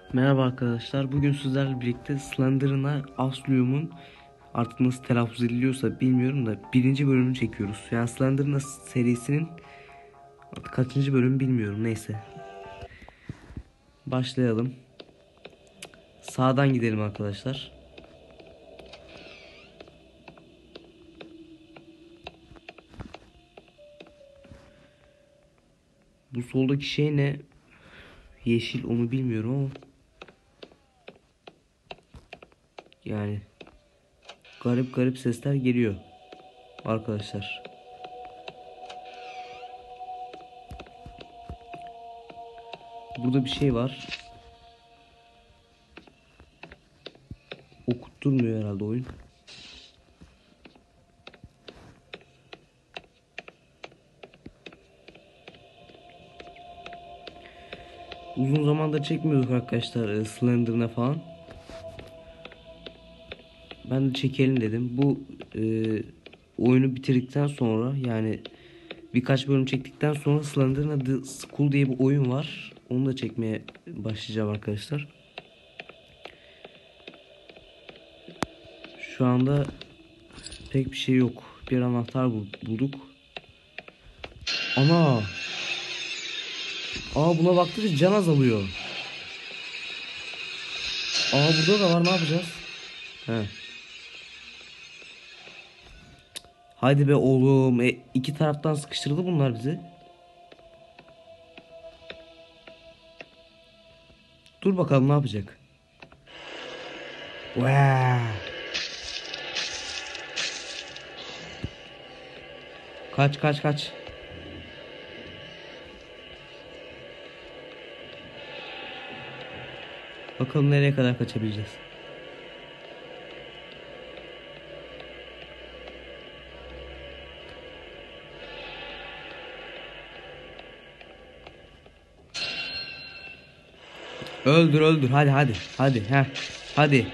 Merhaba arkadaşlar. Bugün sizlerle birlikte Slenderna Aslium'un artık nasıl telaffuz ediliyorsa bilmiyorum da birinci bölümünü çekiyoruz. Yani Slenderna serisinin artık kaçıncı bölümü bilmiyorum. Neyse. Başlayalım. Sağdan gidelim arkadaşlar. Bu soldaki şey ne? Yeşil, onu bilmiyorum ama yani garip garip sesler geliyor arkadaşlar. Burada bir şey var. Okutturmuyor herhalde oyun. Uzun zamandır çekmiyorduk arkadaşlar Slenderna falan. Ben de çekelim dedim. Bu oyunu bitirdikten sonra, yani birkaç bölüm çektikten sonra Slenderna The School diye bir oyun var. Onu da çekmeye başlayacağım arkadaşlar. Şu anda pek bir şey yok. Bir anahtar bulduk. Ana! Buna baktıkça can azalıyor. Burada da var, ne yapacağız? He. Haydi be oğlum. İki taraftan sıkıştırdı bunlar bizi. Dur bakalım ne yapacak. Wow. Kaç kaç kaç. Bakalım nereye kadar kaçabileceğiz. Öldür öldür, hadi hadi hadi, hadi.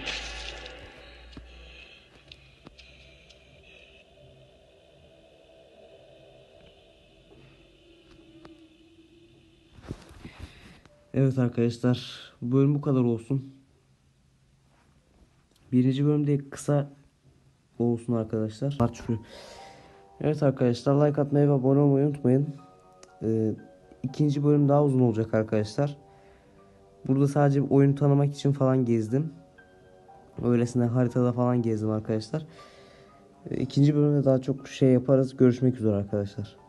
Evet arkadaşlar, bu bölüm bu kadar olsun. Birinci bölümde kısa olsun arkadaşlar. Çünkü. Evet arkadaşlar, like atmayı ve abone olmayı unutmayın. İkinci bölüm daha uzun olacak arkadaşlar. Burada sadece oyunu tanımak için falan gezdim. Öylesine haritada falan gezdim arkadaşlar. İkinci bölümde daha çok şey yaparız. Görüşmek üzere arkadaşlar.